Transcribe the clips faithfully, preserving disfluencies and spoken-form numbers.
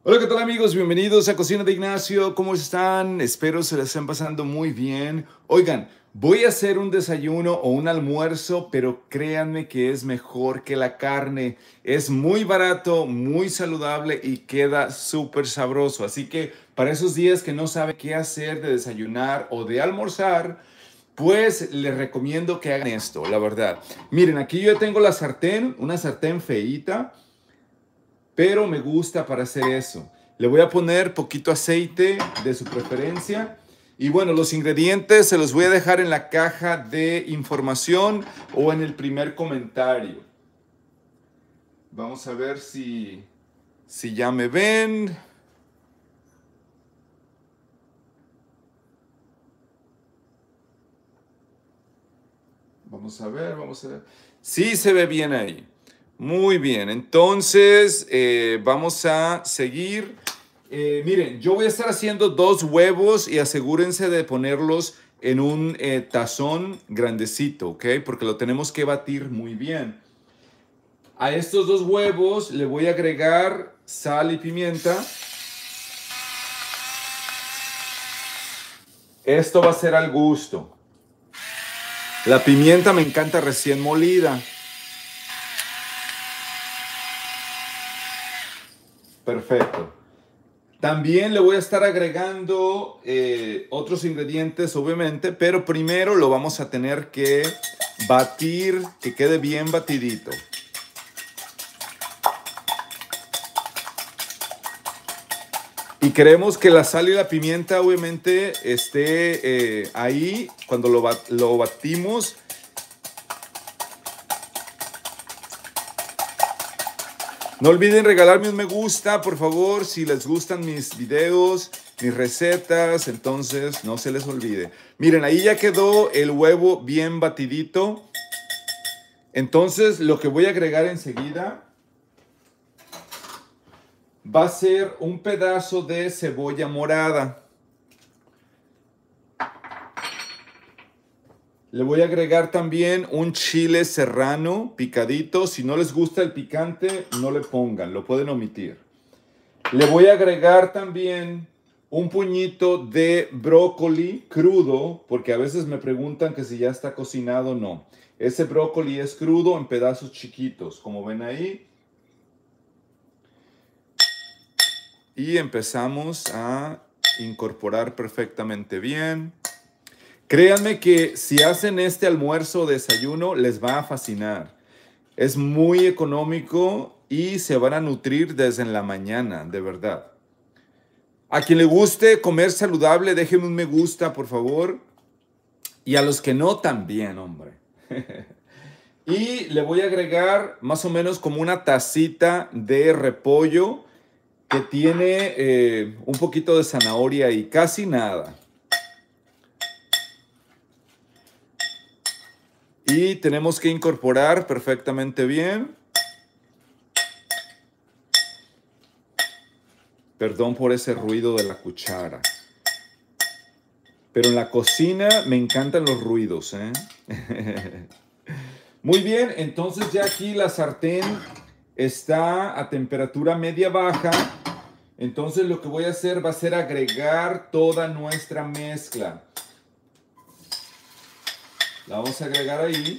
Hola, ¿qué tal amigos? Bienvenidos a Cocina de Ignacio. ¿Cómo están? Espero se la estén pasando muy bien. Oigan, voy a hacer un desayuno o un almuerzo, pero créanme que es mejor que la carne. Es muy barato, muy saludable y queda súper sabroso. Así que para esos días que no sabe qué hacer de desayunar o de almorzar, pues les recomiendo que hagan esto, la verdad. Miren, aquí yo tengo la sartén, una sartén feíta, pero me gusta para hacer eso. Le voy a poner poquito aceite de su preferencia. Y bueno, los ingredientes se los voy a dejar en la caja de información o en el primer comentario. Vamos a ver si, si ya me ven. Vamos a ver, vamos a ver. Sí se ve bien ahí. Muy bien, entonces eh, vamos a seguir. Eh, miren, yo voy a estar haciendo dos huevos y asegúrense de ponerlos en un eh, tazón grandecito, ¿ok? Porque lo tenemos que batir muy bien. A estos dos huevos le voy a agregar sal y pimienta. Esto va a ser al gusto. La pimienta me encanta recién molida. Perfecto. También le voy a estar agregando eh, otros ingredientes, obviamente, pero primero lo vamos a tener que batir, que quede bien batidito. Y queremos que la sal y la pimienta, obviamente, esté eh, ahí cuando lo, bat lo batimos. No olviden regalarme un me gusta, por favor, si les gustan mis videos, mis recetas, entonces no se les olvide. Miren, ahí ya quedó el huevo bien batidito. Entonces, lo que voy a agregar enseguida va a ser un pedazo de cebolla morada. Le voy a agregar también un chile serrano picadito. Si no les gusta el picante, no le pongan, lo pueden omitir. Le voy a agregar también un puñito de brócoli crudo, porque a veces me preguntan que si ya está cocinado o no. Ese brócoli es crudo en pedazos chiquitos, como ven ahí. Y empezamos a incorporar perfectamente bien. Créanme que si hacen este almuerzo o desayuno, les va a fascinar. Es muy económico y se van a nutrir desde en la mañana, de verdad. A quien le guste comer saludable, déjenme un me gusta, por favor. Y a los que no, también, hombre. Y le voy a agregar más o menos como una tacita de repollo que tiene eh, un poquito de zanahoria y casi nada. Y tenemos que incorporar perfectamente bien. Perdón por ese ruido de la cuchara. Pero en la cocina me encantan los ruidos, ¿eh? Muy bien, entonces ya aquí la sartén está a temperatura media-baja. Entonces lo que voy a hacer va a ser agregar toda nuestra mezcla. La vamos a agregar ahí.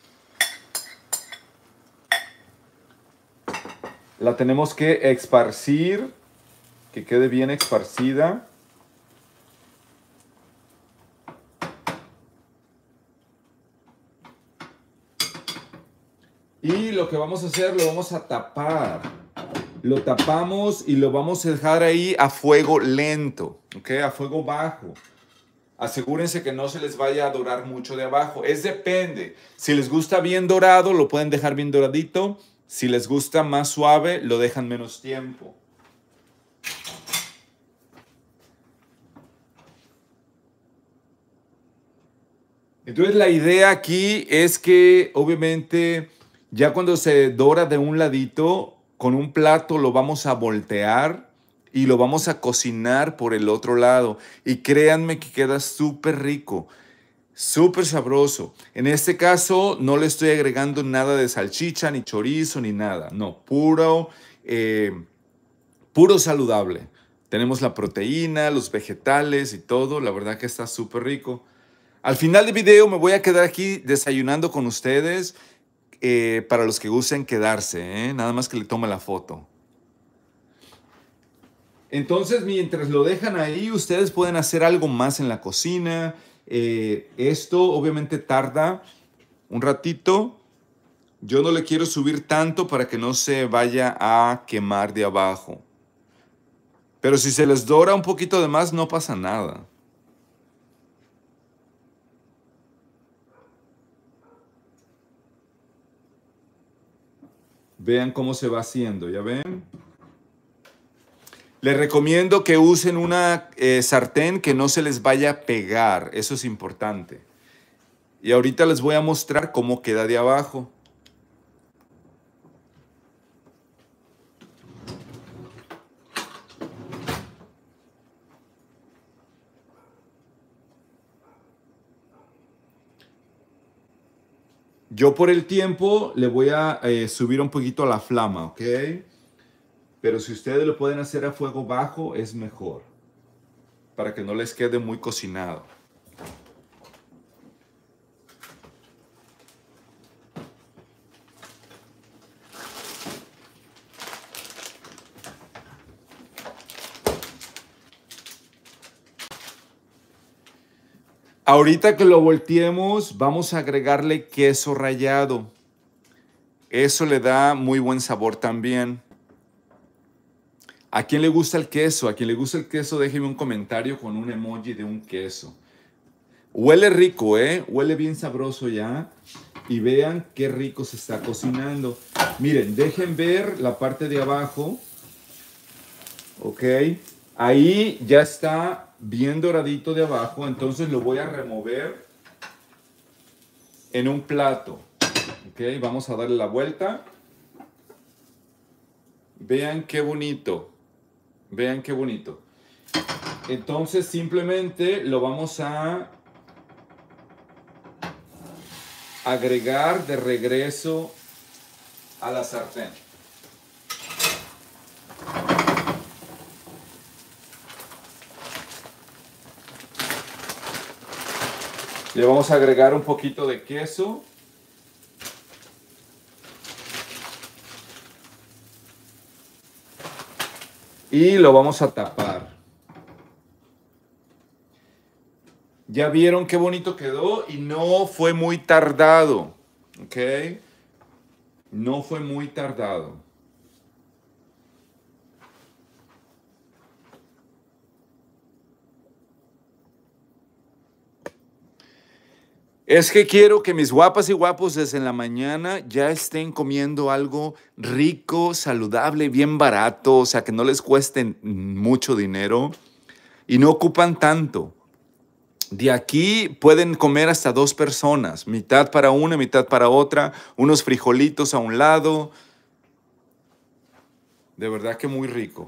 La tenemos que esparcir, que quede bien esparcida. Y lo que vamos a hacer, lo vamos a tapar. Lo tapamos y lo vamos a dejar ahí a fuego lento, ¿ok? A fuego bajo. Asegúrense que no se les vaya a dorar mucho de abajo. Es depende. Si les gusta bien dorado, lo pueden dejar bien doradito. Si les gusta más suave, lo dejan menos tiempo. Entonces la idea aquí es que obviamente ya cuando se dora de un ladito, con un plato lo vamos a voltear y lo vamos a cocinar por el otro lado. Y créanme que queda súper rico, súper sabroso. En este caso no le estoy agregando nada de salchicha, ni chorizo, ni nada. No, puro, eh, puro saludable. Tenemos la proteína, los vegetales y todo. La verdad que está súper rico. Al final del video me voy a quedar aquí desayunando con ustedes eh, para los que gusten quedarse. ¿eh? Nada más que le tome la foto. Entonces, mientras lo dejan ahí, ustedes pueden hacer algo más en la cocina. Eh, esto obviamente tarda un ratito. Yo no le quiero subir tanto para que no se vaya a quemar de abajo. Pero si se les dora un poquito de más, no pasa nada. Vean cómo se va haciendo, ¿ya ven? Les recomiendo que usen una eh, sartén que no se les vaya a pegar. Eso es importante. Y ahorita les voy a mostrar cómo queda de abajo. Yo por el tiempo le voy a eh, subir un poquito la flama, ¿ok? Pero si ustedes lo pueden hacer a fuego bajo, es mejor. Para que no les quede muy cocinado. Ahorita que lo volteemos, vamos a agregarle queso rallado. Eso le da muy buen sabor también. ¿A quién le gusta el queso? A quien le gusta el queso, déjeme un comentario con un emoji de un queso. Huele rico, ¿eh? Huele bien sabroso ya. Y vean qué rico se está cocinando. Miren, dejen ver la parte de abajo. Ok. Ahí ya está bien doradito de abajo. Entonces lo voy a remover en un plato. Ok. Vamos a darle la vuelta. Vean qué bonito. Vean qué bonito. Entonces simplemente lo vamos a agregar de regreso a la sartén. Le vamos a agregar un poquito de queso. Y lo vamos a tapar. Ya vieron qué bonito quedó y no fue muy tardado. ¿Ok? No fue muy tardado. Es que quiero que mis guapas y guapos desde la mañana ya estén comiendo algo rico, saludable, bien barato, o sea, que no les cueste mucho dinero y no ocupan tanto. De aquí pueden comer hasta dos personas, mitad para una, mitad para otra, unos frijolitos a un lado. De verdad que muy rico.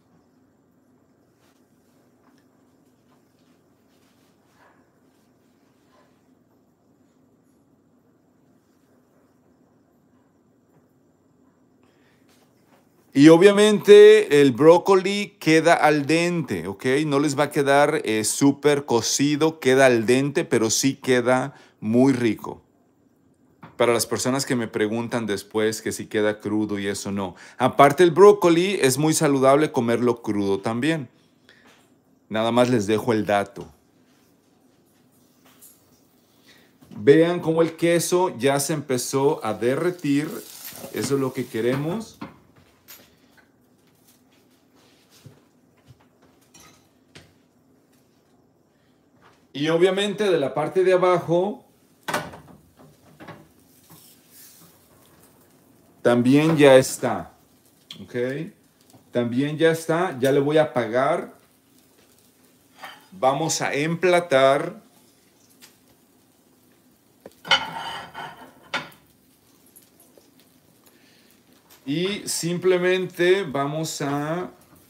Y obviamente el brócoli queda al dente, ¿ok? No les va a quedar eh, súper cocido, queda al dente, pero sí queda muy rico. Para las personas que me preguntan después que si queda crudo y eso no. Aparte el brócoli es muy saludable comerlo crudo también. Nada más les dejo el dato. Vean cómo el queso ya se empezó a derretir. Eso es lo que queremos. Y obviamente de la parte de abajo también ya está. ¿Ok? También ya está. Ya le voy a apagar. Vamos a emplatar. Y simplemente vamos a,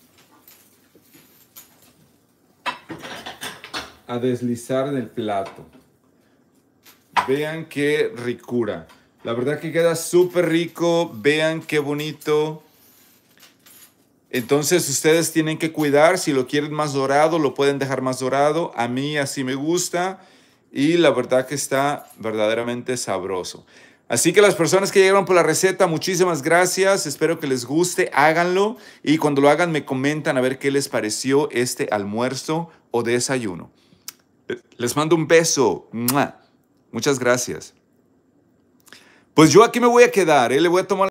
a deslizar en el plato. Vean qué ricura. La verdad que queda súper rico. Vean qué bonito. Entonces ustedes tienen que cuidar, si lo quieren más dorado, lo pueden dejar más dorado. A mí así me gusta y la verdad que está verdaderamente sabroso. Así que las personas que llegaron por la receta, muchísimas gracias. Espero que les guste, háganlo y cuando lo hagan me comentan a ver qué les pareció este almuerzo o desayuno. Les mando un beso. ¡Mua! Muchas gracias. Pues yo aquí me voy a quedar, ¿eh? Le voy a tomar